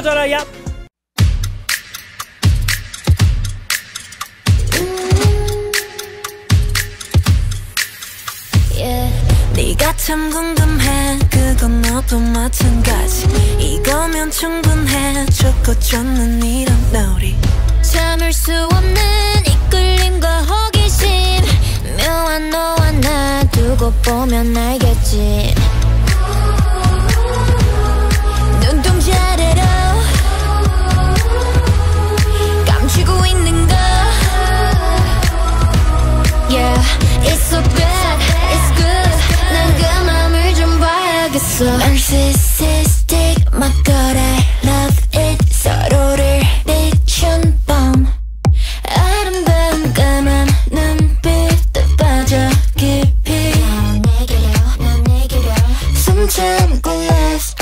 보여줘라 야. 네가 참 궁금해. 그건 너도 마찬가지. 이거면 충분해. 좋고 좋는 이런 놀이. 참을 수 없는 이끌림과 호기심. 묘한 너와 나 두고 보면 알겠지. 눈동자래로 감추고 있는 거. Yeah, it's so bad, it's good. 난 그 맘을 좀 봐야겠어. Narcissistic, my God, I love it. 서로를 비춘 밤. 아름다운 까만 눈빛도 빠져 깊이. 넌 내게로 숨 참고 last